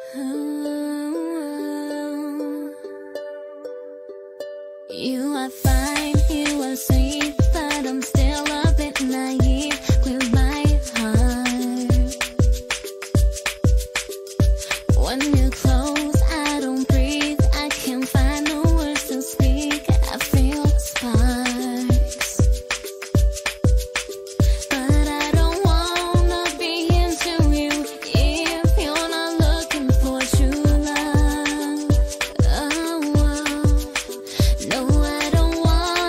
You are fine, you are sweet, but I'm still a bit naive with my heart. When you're close, I don't breathe, I can't find the words to speak. I feel sparks, but I don't wanna be into you if you're not looking for true love. Oh, no, I don't want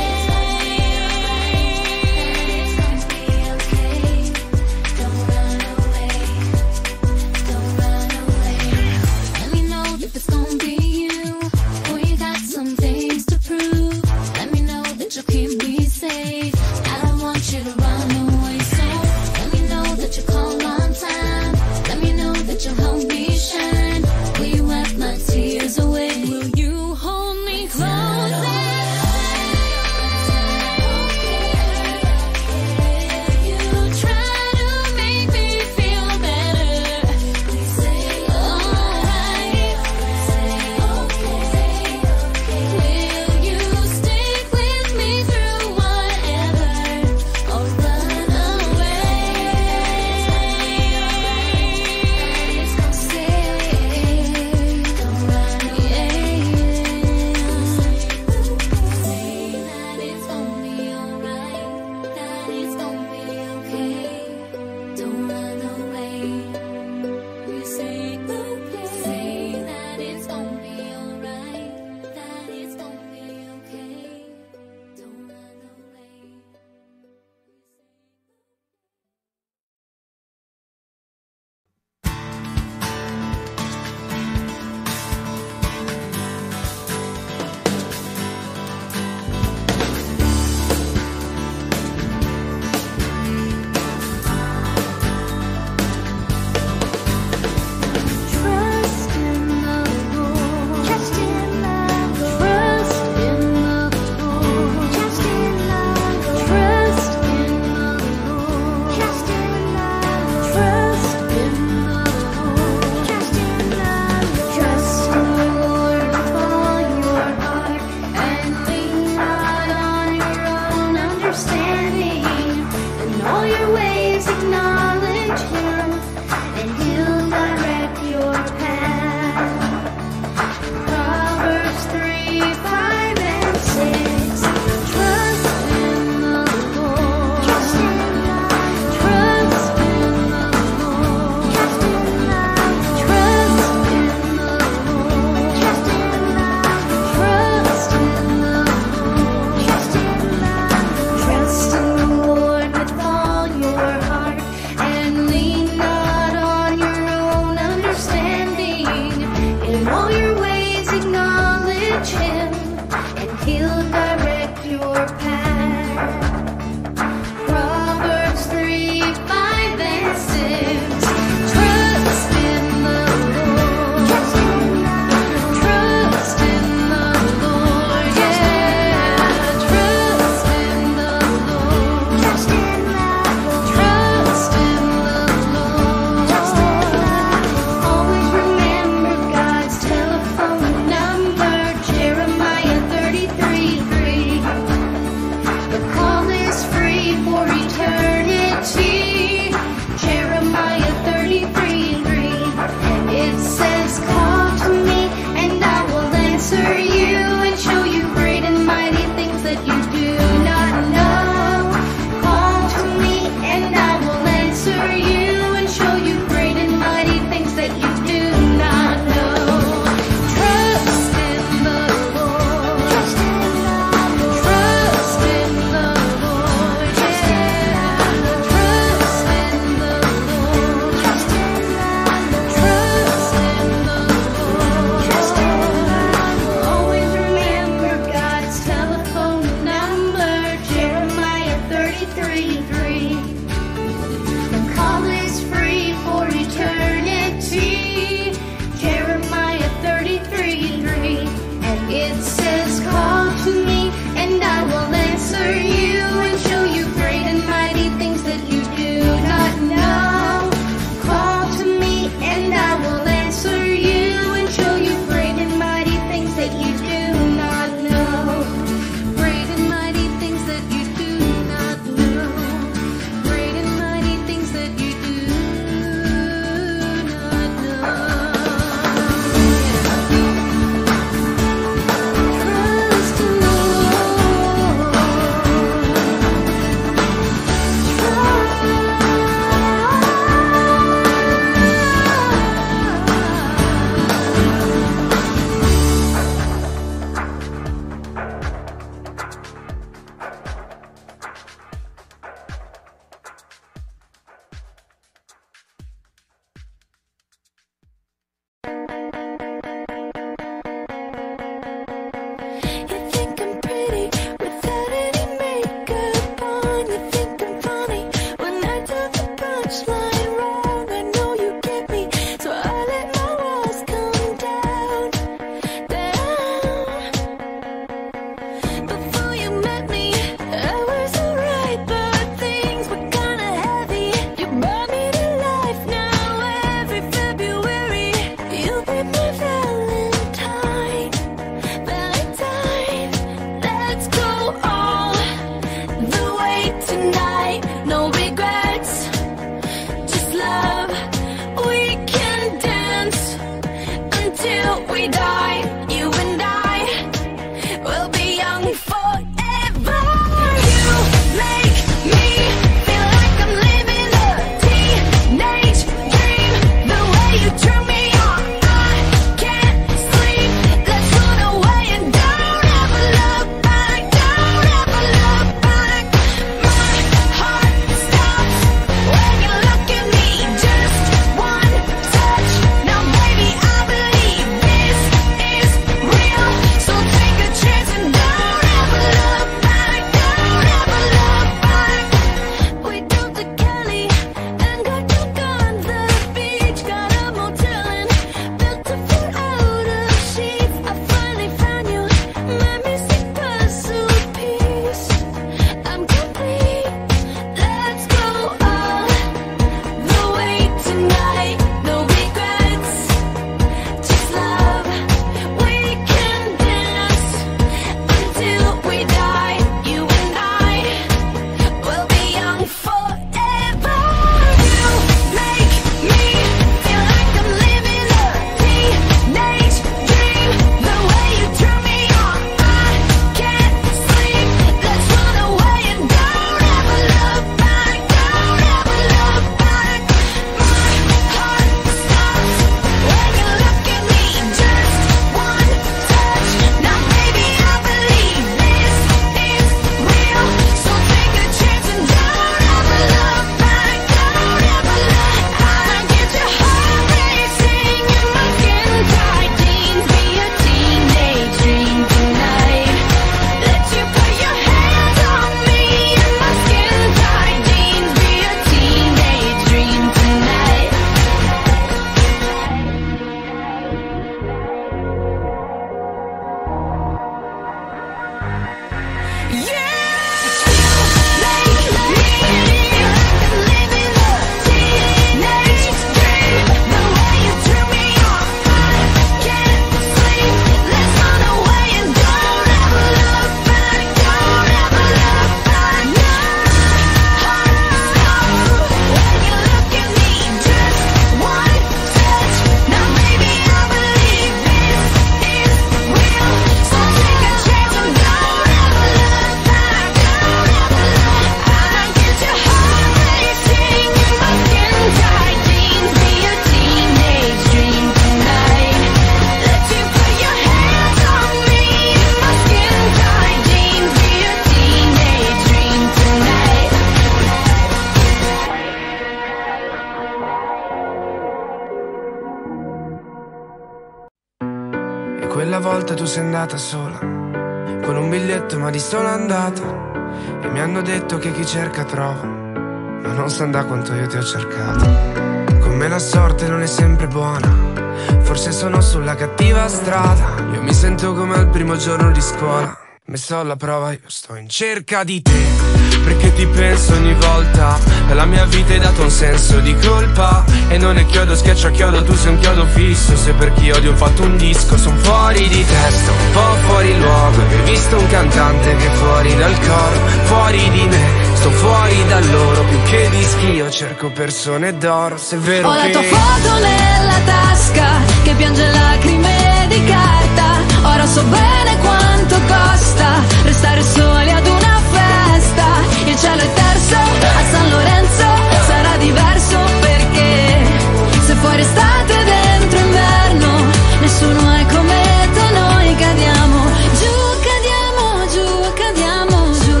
Quella volta tu sei andata sola, con un biglietto ma di sola andata, e mi hanno detto che chi cerca trova, ma non sa da quanto io ti ho cercato. Con me la sorte non è sempre buona, forse sono sulla cattiva strada. Io mi sento come al primo giorno di scuola, messo alla prova, io sto in cerca di te, perché ti penso ogni volta. La mia vita hai dato un senso di colpa, e non è chiodo, schiaccio a chiodo, tu sei un chiodo fisso. Se per chi odio ho fatto un disco, son fuori di testa, un po' fuori luogo. Hai visto un cantante che è fuori dal coro, fuori di me, sto fuori da loro. Più che dischi io cerco persone d'oro, se è vero ho che... la tua foto nella tasca, che piange lacrime di carta. Ora so bene quanto costa restare soli ad una festa. Il cielo è terzo a San Lorenzo, sarà diverso perché se fuori estate dentro inverno, nessuno è come te, noi cadiamo giù, cadiamo giù, cadiamo giù,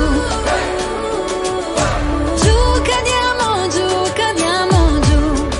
giù, cadiamo giù, cadiamo giù.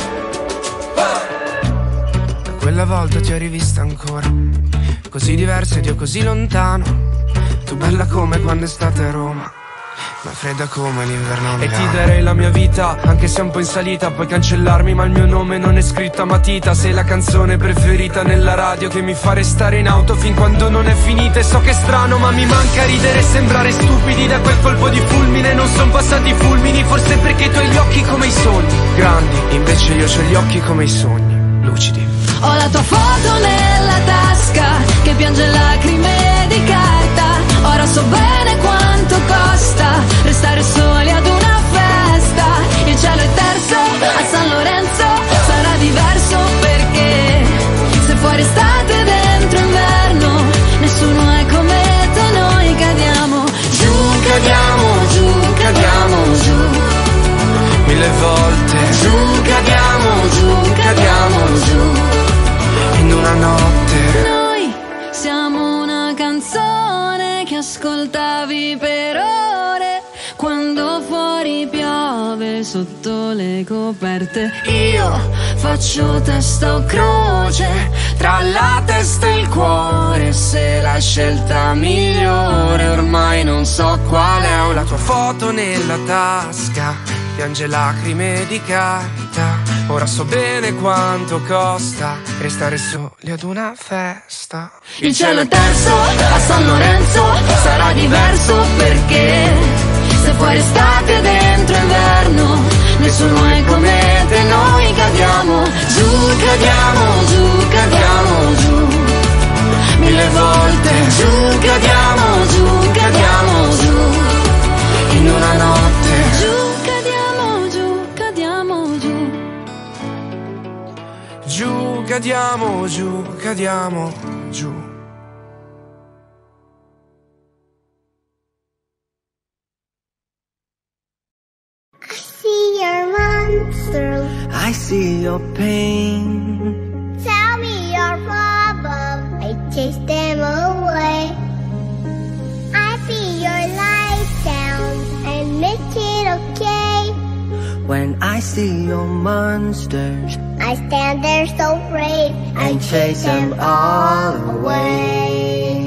Da quella volta ti ho rivista ancora, così diversa ed io così lontano. Tu bella come quando è estate a Roma, ma fredda come l'inverno a Milano. E ti darei la mia vita, anche se è un po' in salita. Puoi cancellarmi ma il mio nome non è scritto a matita. Sei la canzone preferita nella radio che mi fa restare in auto fin quando non è finita. E so che è strano ma mi manca ridere e sembrare stupidi. Da quel colpo di fulmine non son passati fulmini. Forse perché tu hai gli occhi come i sogni grandi, invece io ho gli occhi come i sogni lucidi. Ho la tua foto nella tasca, che piange lacrime di carta. Ora so bene quanto costa restare soli ad una festa. Il cielo è terzo a San Lorenzo, sarà diverso perché se fuori estate dentro inverno, nessuno è come te, noi cadiamo giù, cadiamo giù, cadiamo giù, mille volte giù, cadiamo giù, cadiamo giù. in una notte. Noi siamo una canzone che ascoltavi per ore, quando fuori piove sotto le coperte. Io faccio testa o croce tra la testa e il cuore, se la scelta migliore ormai non so qual è. Ho la tua foto nella tasca, piange lacrime di carta. Ora so bene quanto costa restare soli ad una festa. Il cielo è terzo a San Lorenzo, sarà diverso perché se fuori estate dentro inverno, nessuno è come te, noi cadiamo giù, cadiamo giù, cadiamo giù, mille volte giù, cadiamo giù, cadiamo giù, in una notte giù, cadiamo giù, cadiamo giù, giù, cadiamo giù, cadiamo giù. I see your pain. Tell me your problem, I chase them away. I be your light down and make it okay. When I see your monsters, I stand there so brave and chase them all away.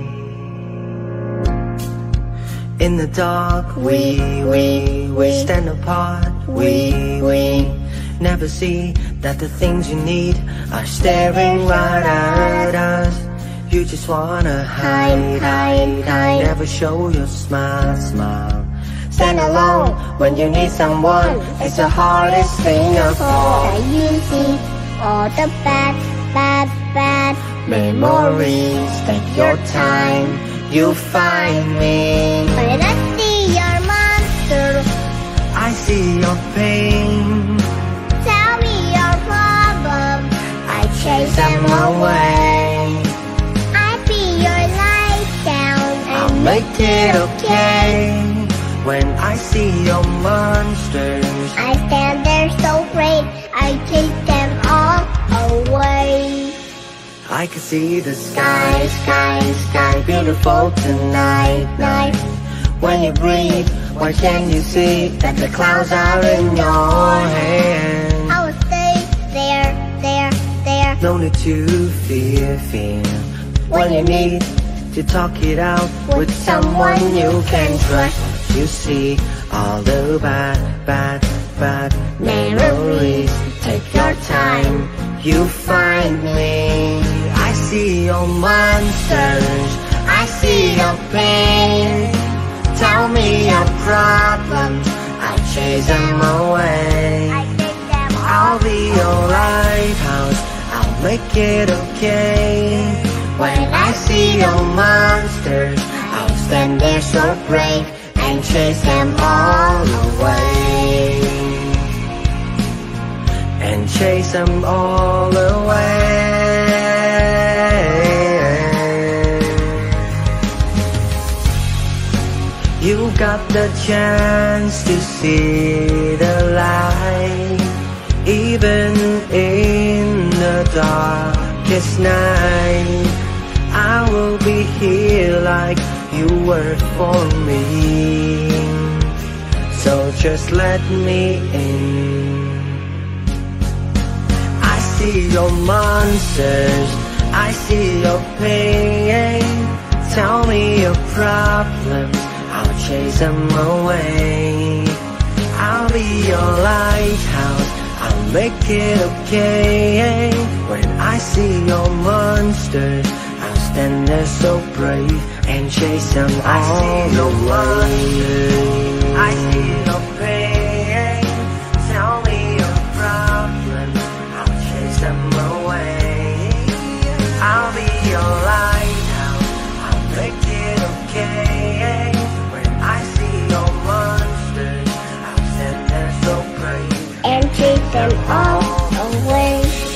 In the dark, we stand apart. We never see that the things you need are staring right at us. You just wanna hide. Never show your smile. Stand alone when you need someone. It's the hardest thing of all. You see all the bad memories. Take your time, you'll find me. When I see your monster, I see your pain. tell me your problem, I chase them away. I be your light down I'll and make it okay. When I see your monsters, I stand there so brave, I chase them all away. I can see the sky, beautiful tonight. When you breathe, why can't you see that the clouds are in your hands? I will stay there no need to fear. When you need to talk it out with someone you can trust, you see all the bad memories. Take your time, you find me. I see your monsters, I see your pain. Tell me your problems, I'll chase them away. I'll be your lighthouse, I'll make it okay. When I see your monsters, I'll stand there so brave and chase them all away. And chase them all away. You got the chance to see the light, even in the darkest night. I will be here like you were for me. So just let me in. I see your monsters, I see your pain. Tell me your problems, I'll chase them away. I'll be your lighthouse, I'll make it okay. When I see your monsters, I'll stand there so brave and chase them all away. I see your monsters, I see your pain. Tell me your problems, I'll chase them away. I'll be your lighthouse, I'll make it okay. When I see your monsters, I'll stand there so brave and chase them all away.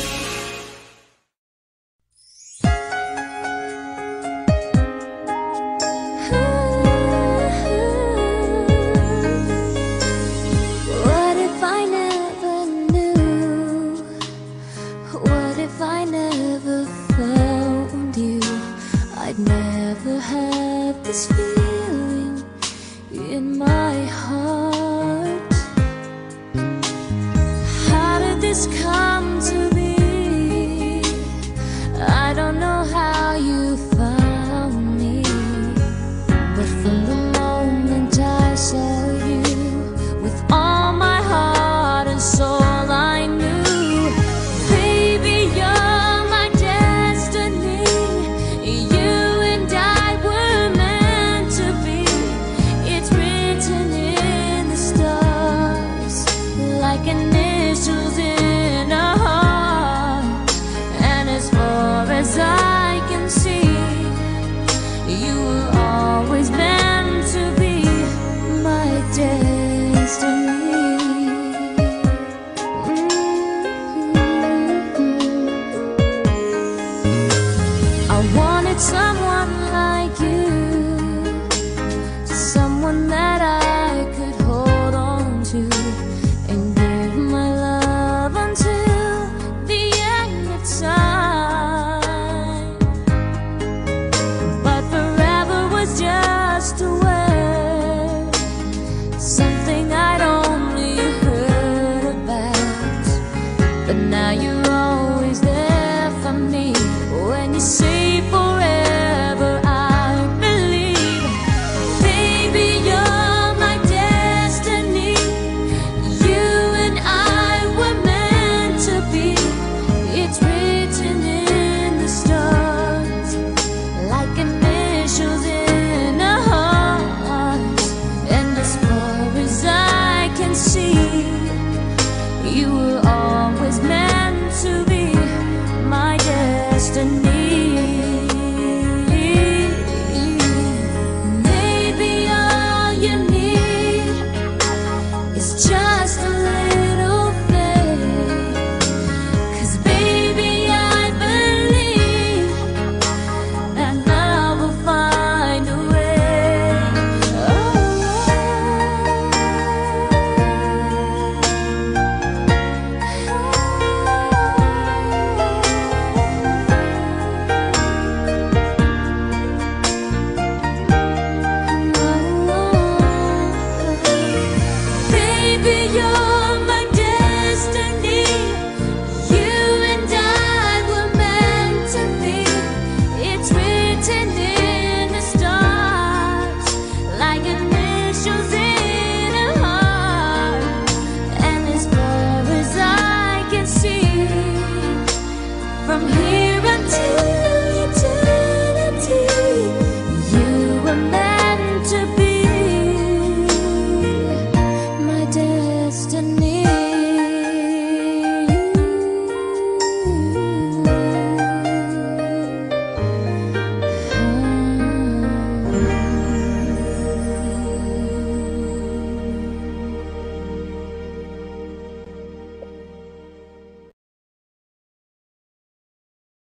What if I never knew? What if I never found you? I'd never have this feeling in my heart. How did this come to be? I don't know how you found me, but from the moment I saw you, with all my heart and soul I knew, baby, you're my destiny. You and I were meant to be. It's written in the stars, like initials in a heart. And as far as I can see, you were always meant to be my destiny. I wanted someone like you, someone that I could hold on to and give my love until the end of time. But forever was just a word, something I'd only heard about. But now you're always there for me. When you say forever, I believe. Baby, you're my destiny. You and I were meant to be. It's written in the stars, like initials in a heart. And as far as I can see, you were always meant to be my destiny. Maybe all you need is just a little faith. 'Cause baby, I believe that love will find a way. from here until